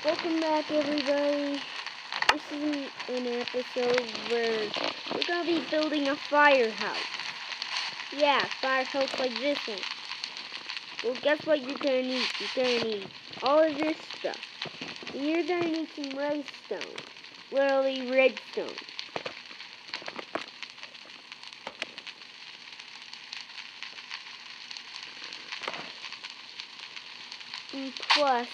Welcome back, everybody. This is an episode where we're gonna be building a firehouse. Yeah, firehouse like this one. Well, guess what you're gonna need? You're gonna need all of this stuff. And you're gonna need some redstone. Literally redstone. And plus,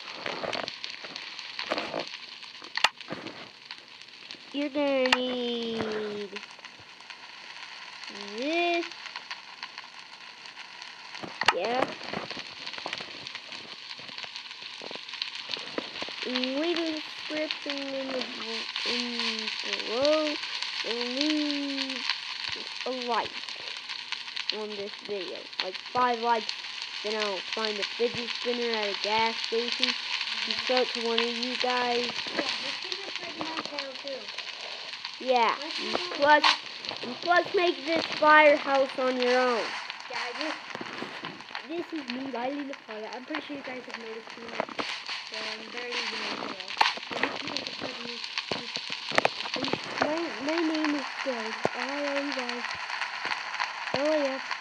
you're gonna need this. Yeah. And read the description in below and leave a like on this video. Like 5 likes, then I'll find a fidget spinner at a gas station and sell it to one of you guys. Yeah, and plus make this firehouse on your own. Yeah, this is me lighting the fire. I'm pretty sure you guys have noticed me. I'm very easy my name is Greg. R-A-Y. L-A-F.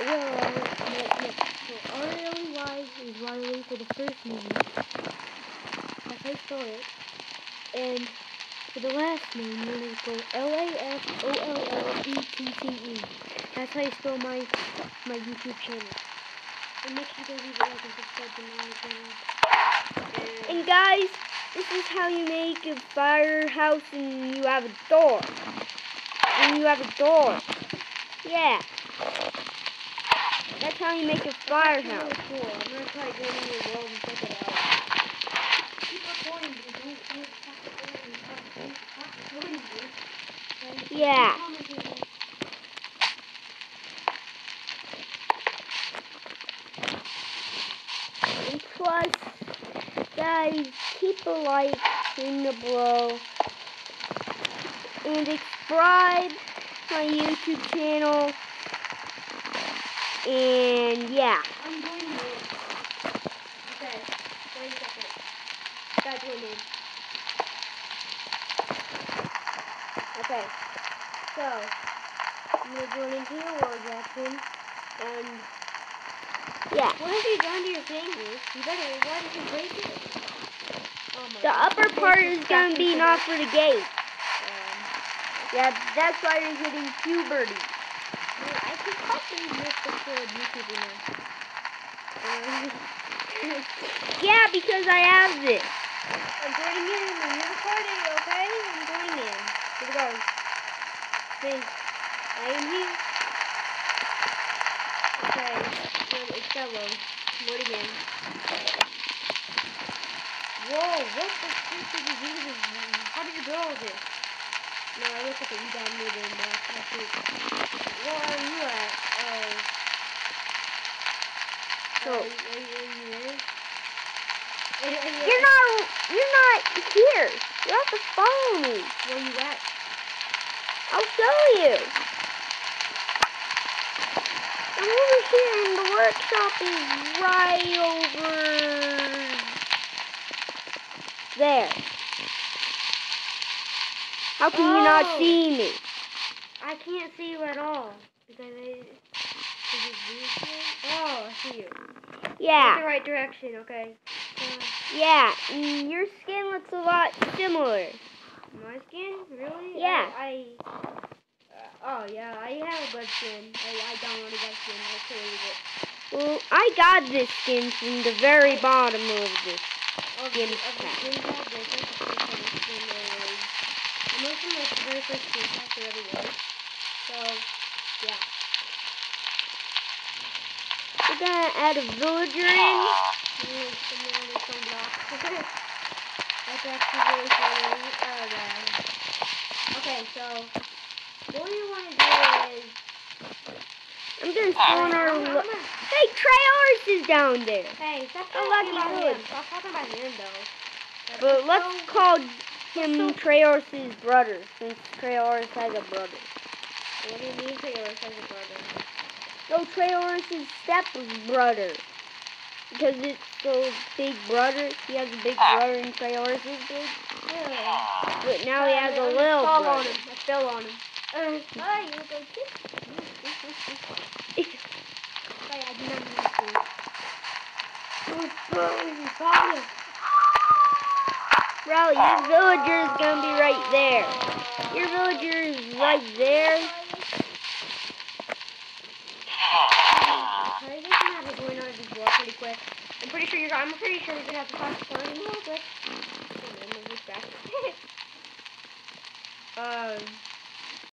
So R-A-L-Y is Riley for the first name. That's how I spell it. And for the last name, you're going to go L-A-F-O-L-L-E-T-T-E. That's how you spell my YouTube channel. And make sure you guys leave a like and subscribe to my channel. And guys, this is how you make a firehouse and you have a door. And you have a door. Yeah. That's how you make a firehouse. That's really cool. I'm going to try going in your world and check it out. Keep recording, but don't stop recording, dude. Yeah. And plus, guys, keep a like in the below and subscribe to my YouTube channel. And yeah. I'm going in. Okay, wait a second. Guys, going in. Okay. So, I'm gonna join into your world, Jackson. And yeah. What have you done to your fingers? You better, why did you break it? Oh my The God. upper part is gonna be not for the gate. Yeah, that's why you're hitting puberty. I can probably miss the full YouTube now. Yeah, because I have this. I'm joining in and you're recording, okay? I'm joining in. Here we go. Me. I am here. Okay. It's got load. Load again. Whoa, what the fuck did you do to this? How did you build all this? No, I looked at it. You downloaded it. That's it. Where are you at? So are you there? you're not here. You have to follow me. Where you at? I'll show you. I'm over here and the workshop is right over there. How can you not see me? I can't see you at all. Because oh, I see you. Yeah. In the right direction, okay. Yeah, your skin looks a lot similar. My skin? Really? Yeah. Oh, yeah, I have a good skin. I downloaded that skin. I created it. Well, I got this skin from the very bottom of this skin pack. I'm looking at the very first skin pack there ever was. So, yeah. We're gonna add a villager in. That's actually really funny. Okay, so what we want to do is I'm gonna spawn our. Hey, Treyarch is down there. Hey, stop A talking lucky about good. him. Stop talking about him, though. But let's call him Treyarch's brother, since Treyarch has a brother. What do you mean Treyarch has a brother? No, Treyarch's step brother. Because it's so big brother. He has a big brother and Triorus is big. Yeah. But now he has a I little fell brother. on him. I fell on him. Oh, you go too. Sorry, I did not mean to. Oh, got him. Bro, your villager is gonna be right there. Your villager is right there. Sorry, this map is going on to be blocked pretty quick. I'm pretty sure you're gonna have to fast forward a little bit.